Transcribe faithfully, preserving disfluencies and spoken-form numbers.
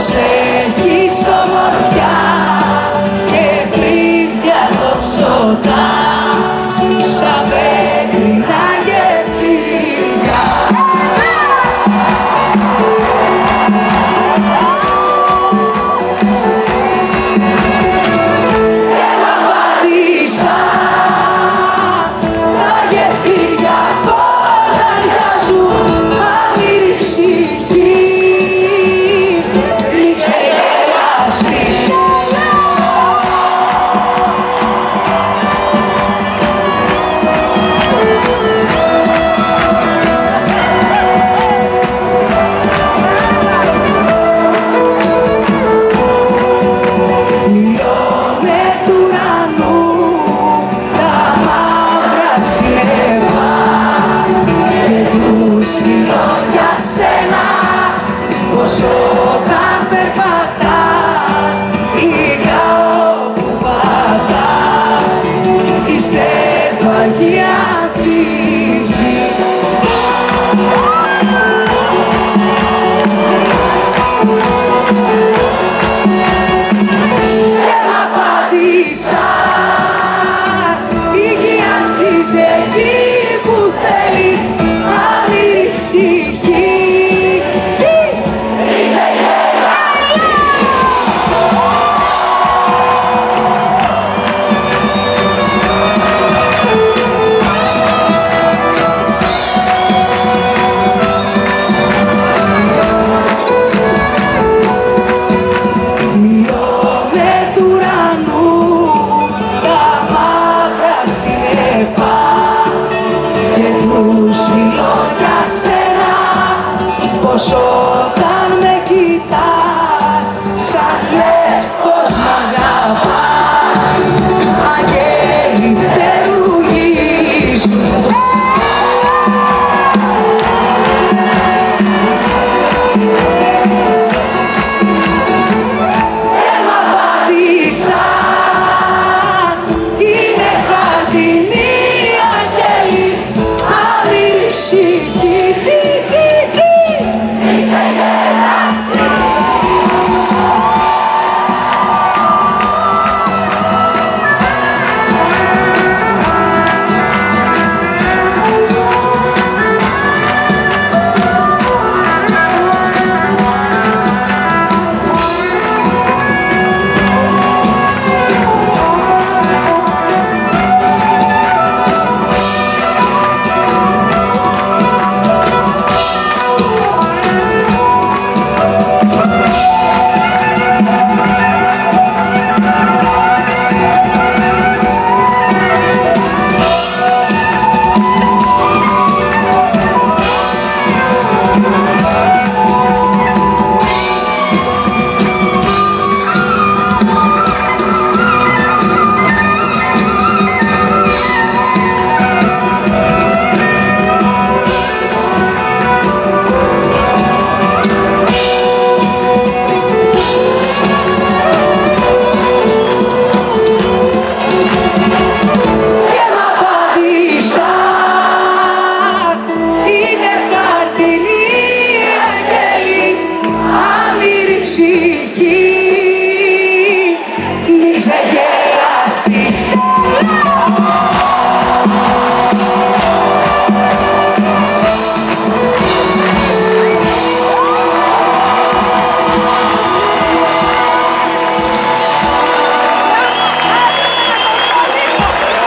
έχεις ομορφιά και φρύδια τοξωτά σαν πέτρινα γεφύρια. Και να πατήσαν τα γεφύρια πορταριάζουν άμυρη ψυχή. Όταν περπατάς λίγα όπου πατάς η στέφαγη ανθίζει. Και μ' απάντησαν η γη ανθίζει εκεί που θέλει άμυρη ψυχή. Όταν με κοιτάς σαν λες πως μ' αγαπάς, αγγέλοι φτερουγίζουν. Και μ' απάντησαν είναι χαρτινοί αγγέλοι άμυρη ψυχή.